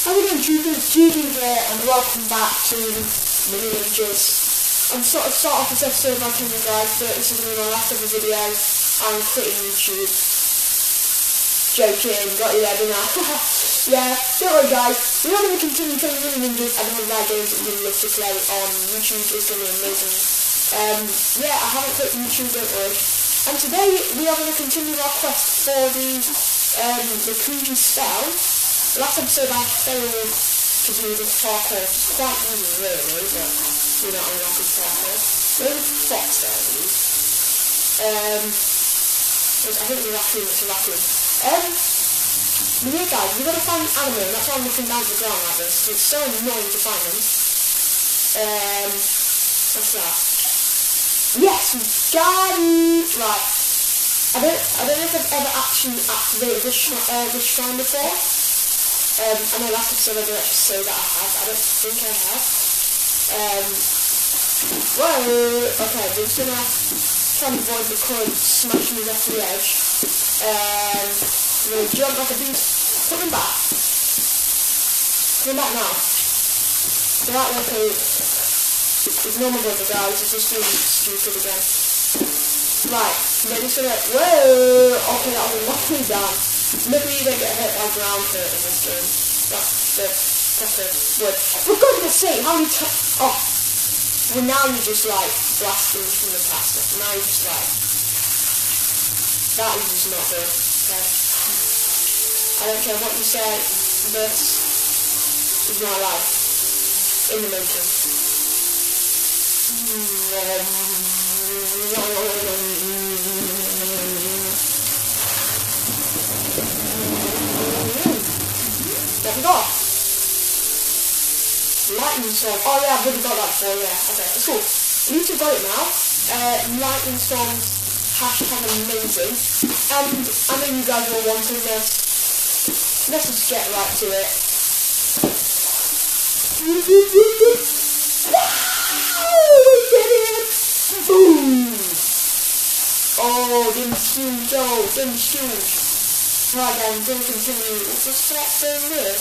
How are we doing, YouTubers? GD here, and welcome back to Mini Ninjas. I'm sort of start off this episode by telling you guys that this is going to be my last ever video. I'm quitting YouTube. Joking, got you there, didn't I? Yeah, don't worry guys, we're not going to continue playing Mini Ninjas and all the bad games that we love to play on YouTube. It's going to be amazing. Yeah, I haven't quit YouTube, don't worry. And today we are going to continue our quest for the Kuji spell. The last episode I failed to do the parkour, which is quite easy really, but we're not on a good parkour. Maybe fox there at least. I think it's a raccoon, it's a raccoon. But yeah guys, we've got to find an animal, and that's why I'm looking down to the ground like this. It's so annoying to find them. What's that? Yes, we got it! Right. I don't know if I've ever actually activated this shrine before. I know last episode I did actually say that I have. I don't think I have. Whoa! Okay, we're just gonna try and avoid the current smashing me off the edge. I'm gonna jump like a beast. Coming back. Coming back now. Right, okay. Ignore my brother, guys. It's just being stupid again. Right, then just gonna. Whoa! Okay, that was a lovely down. Maybe you don't get hit by ground hurt in this game. That's the proper word. For goodness sake, how many times? Oh, well now you're just like blasting from the past. Now you're just like, that is just not good. Okay. I don't care what you say. This is my life in the making. What we got? Lightning storm. Oh yeah, I've already got that before, yeah. Okay, that's cool. At least we've got it now. Lightning storms, hashtag amazing. And I know you guys are all wanting this. Let's just get right to it. Boom! Oh, them shoes, them shoes. Right then, we're going to continue. What's this that thing there?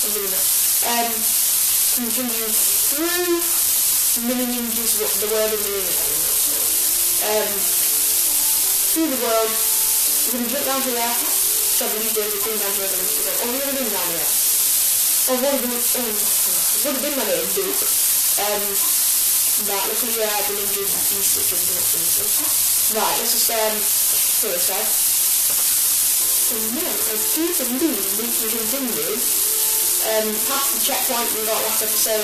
Continue through Mini Ninjas, the world of Mini Ninjas. Through the world, we're going to jump down to there. So I believe there's a thing down here that we should go. Oh, we've never been down here. Oh, what have been my name, dude? Right, luckily the ninjas D6 and right, let's just go this side. So now, I do believe we can continue past the checkpoint we got last episode.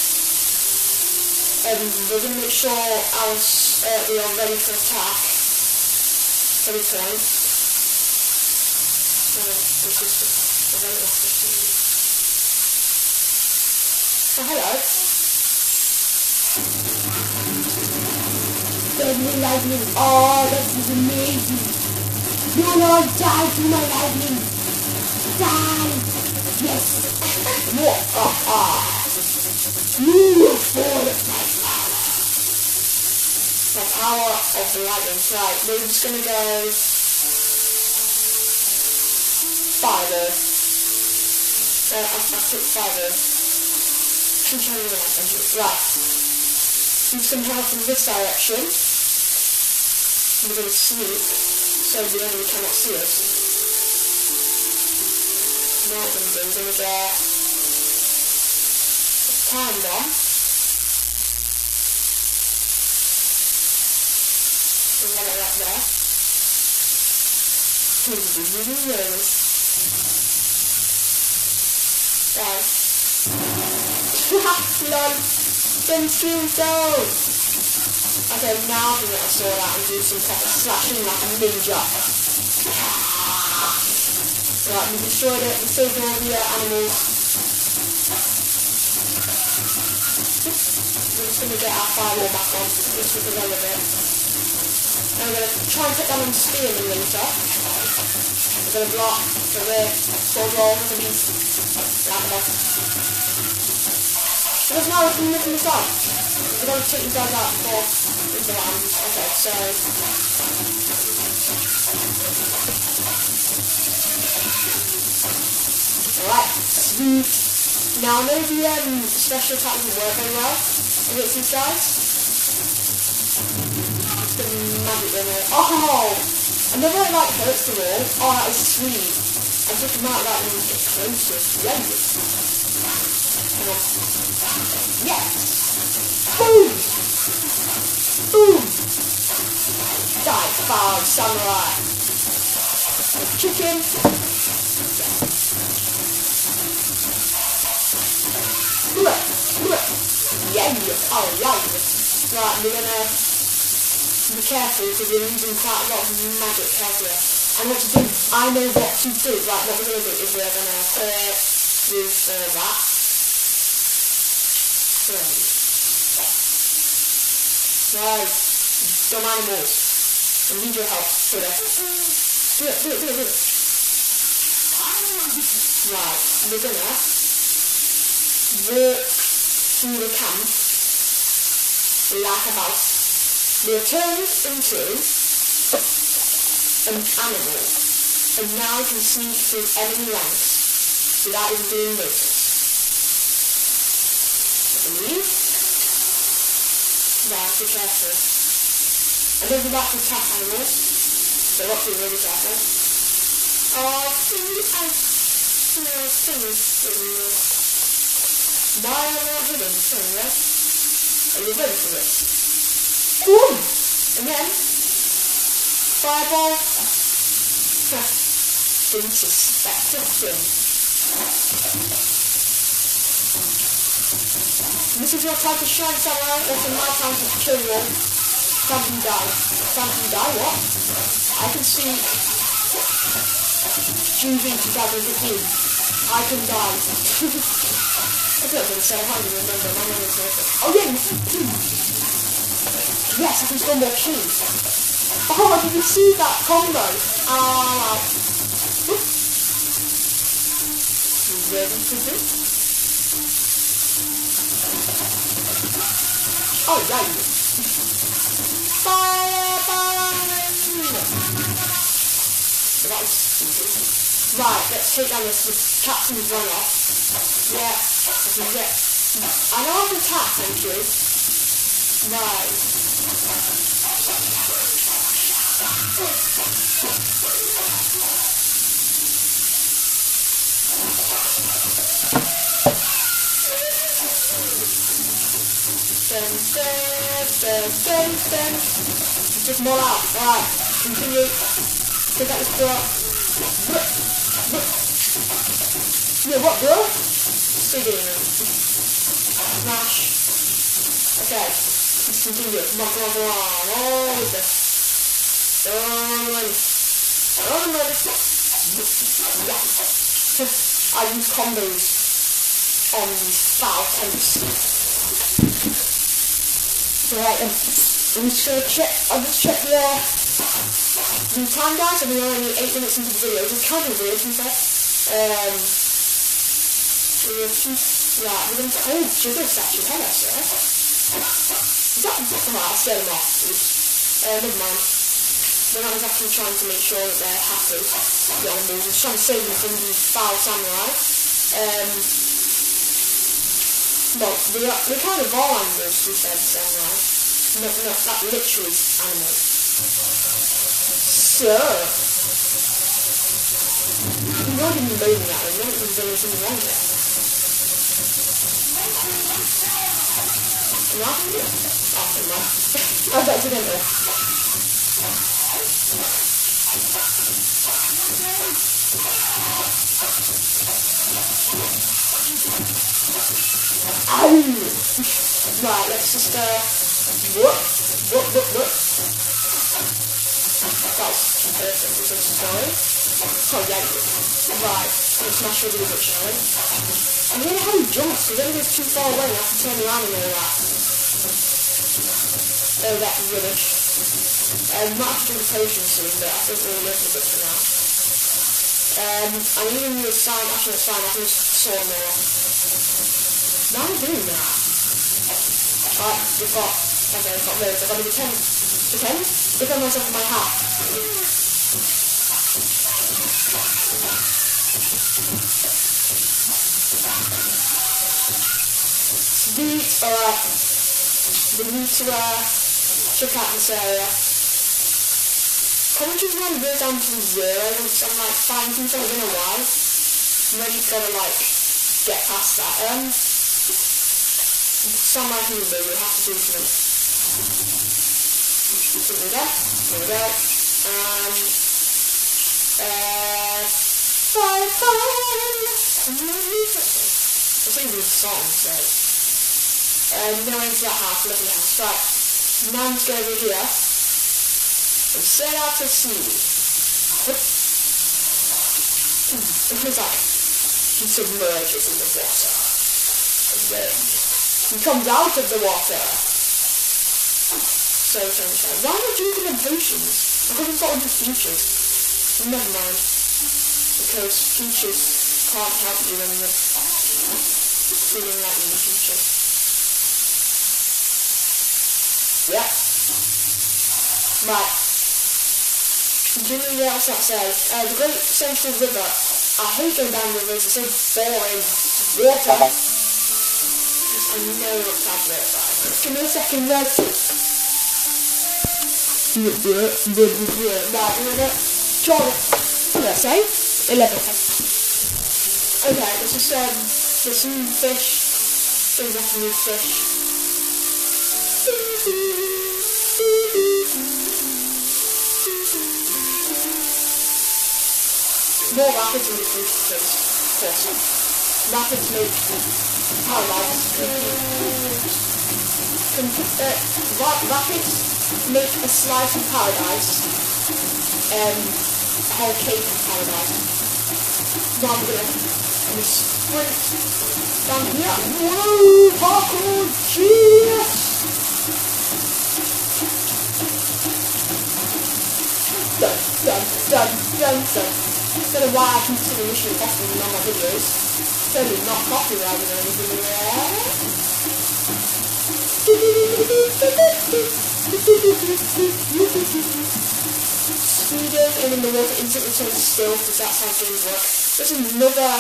We're going to make sure we are ready for attack. Every point. Oh, hello. Deadly lightning. Oh, that is amazing. You'll all die to my lightning. Die. Yes. What? You will fall at my power. The power of the lightning. Right, we're just going to go 5 Earth. I took 5 Earth. Right. We can have from this direction. We're going to sneak, so the enemy cannot see us. Now what we're going to get a time bomb. We'll get it right there. It's going to be really nervous. Guys. Lol. Then shoot down. Okay, now I'm going to sort out and do some proper slashing like a ninja. Right, we destroyed it, we saved all the animals. We're just going to get our firewall back on, just with the hell of it. And we're going to try and take down on spearmen later. We're going to block for the sword roll for these. Because now we can look in the side. We're going to take these guys out before the land. Okay, so Alright, sweet. Now I know the special attack doesn't work very well against these guys. Just the magic in it. Oh! Another like hurts the wall. Oh, that is sweet. I just might like when you get closer. Yeah. Come on. Yes! Boom! Boom! Die, foul, samurai. Chicken. Yeah. Oh, yeah. Right, we're gonna be careful because we're using quite a lot of magic here. And what to do? I know what to do. Right, what we're gonna do is we're gonna use that. Right, dumb animals. I need your help. Do it. Right, we're gonna walk through the camp like a mouse. We'll turn into an animal, and now you can see through enemy ranks without even being noticed. I believe. Right, be careful. I don't like to attack animals, so I've got to be really careful. Oh, why am I not hitting anyway? Are you ready for this? Boom! And then, fireball. Didn't suspect a thing. And this is your time to shine, samurai. It's my time to kill you all. Time to die. Time to die, what? I can see June 2015. I can die. I feel like I'm going to say, I can't even remember. My name is Nathan. Oh, yeah! Yes, I can still more keys. Oh, did you see that combo? Ready to do? Oh, yeah. Fire! So that was stupid. Right, let's take down this captain's run off. Yeah, I can get. I know how to attack, thank you. Right. Just more out. Right, continue. Take out this block. Yeah, what, bro? Singing. Smash. Okay, let's continue. Come on. Oh, what's this? I use combos on these foul attempts. Right, I'm just gonna check. I'll just check the time, guys. I mean, we're only 8 minutes into the video. It's kind of weird, isn't it? Right, we're going to... Oh, sugar statue. Hello, sir. Is that... Right, I'll scare them off. Never mind. We're not exactly trying to make sure that they're happy. The animals. We're trying to save them from the foul samurai. Well, they're kind of all animals, we said, samurai. No, that literally is animals. So... You've already been moving that way. You haven't even done anything wrong yet. Am I going to do it? Oh, never mind. I was accidental. Ow! Right, let's just, whoop. That was perfect, I'm so sorry. Oh, yeah. Right, let's smash over with it, shall we? I really how he jumps, because when he goes too far away, I have to turn around and all that. Oh, that's rubbish. We might have to drink a potion soon, but I think we'll live with it for now. I'm even with sign, actually it's fine, I can just saw him all. Now I'm doing that. Right, we've got loads. I've got to defend myself in my hat. Sweet, alright. We need to check out this area. Commentary's gonna go down to 0 once I'm like fighting people. I don't know why. Maybe you've gotta like get past that. Some like you do, you'll have to do something. There we go. There we go. I'll sing these songs, so. No into that house, lovely house. Right. Now let's go over here. And set out to sea. It's like, he submerges in the water. And then he comes out of the water. So, why am I drinking them potions? I could have got into futures. Never mind. Because futures can't help you when you're feeling like in the future. Yeah. Right. Continuing else that says, the Great Central River. I hate going down rivers, it's so boring. Water. I know what's happening. Right. Give me a second, Red. Right, we're gonna try it. What did I say? 11. Okay, this is there's some fish. There's like a new fish. More rapids in the future, please. Awesome. Rapids make paradise. Rapids make a slice of paradise. A whole cake of paradise. Now I'm gonna sprint down here. Whoa! Parkour! Cheers! Dun dun dun dun dun. Instead of why I consider Mission Impossible in all my videos. Totally not copyrighted or anything there. Speeding and then the water instantly turns still because that's how things work. There's another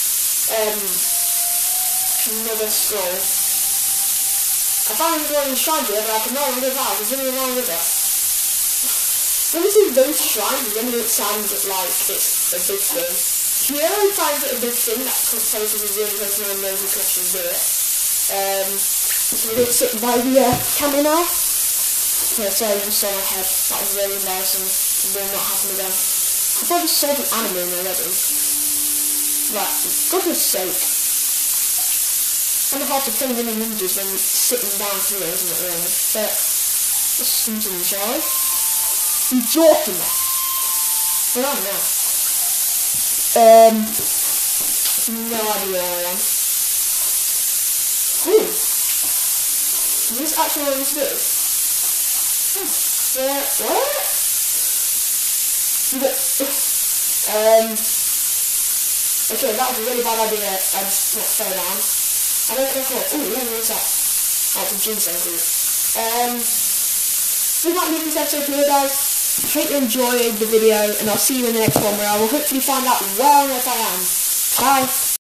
scroll. I found one in Shrine here, but I could not remember how. There's only one river. When you see those shrines, then it sounds like it's a big thing. Hero finds it a big thing, that Constance is the only person I know who can actually do it. So we're going to sit by the camera now. Yeah, sorry, I just saw my head. That was really embarrassing. It will not happen again. I thought I just saw an anime already. Right, for goodness sake. It's kind of hard to play Winning Ninjas when you're sitting down through it, isn't it really? But, let's continue, shall we? I'm joking. Where am I now? No idea where I am. Ooh. Is this actually what I need to do? What? Okay, that was a really bad idea. I just not fell down. I don't know what. Ooh, yeah, what's that? That's a ginseng group. We might leave this episode here, guys. Hope you enjoyed the video, and I'll see you in the next one where I will hopefully find out where on earth I am. Bye!